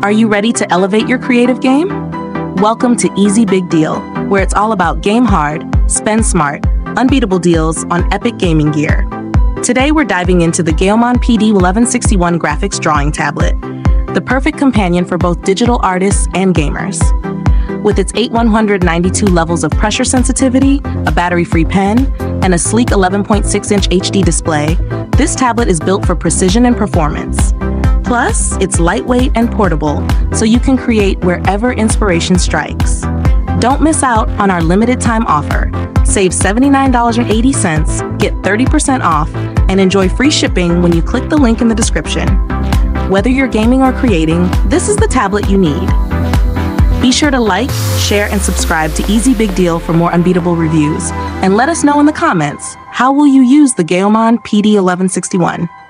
Are you ready to elevate your creative game? Welcome to Easy Big Deal, where it's all about game hard, spend smart, unbeatable deals on epic gaming gear. Today we're diving into the GAOMON PD1161 graphics drawing tablet, the perfect companion for both digital artists and gamers. With its 8192 levels of pressure sensitivity, a battery-free pen, and a sleek 11.6-inch HD display, this tablet is built for precision and performance. Plus, it's lightweight and portable, so you can create wherever inspiration strikes. Don't miss out on our limited time offer. Save $79.80, get 30% off, and enjoy free shipping when you click the link in the description. Whether you're gaming or creating, this is the tablet you need. Be sure to like, share, and subscribe to Easy Big Deal for more unbeatable reviews. And let us know in the comments, how will you use the GAOMON PD1161?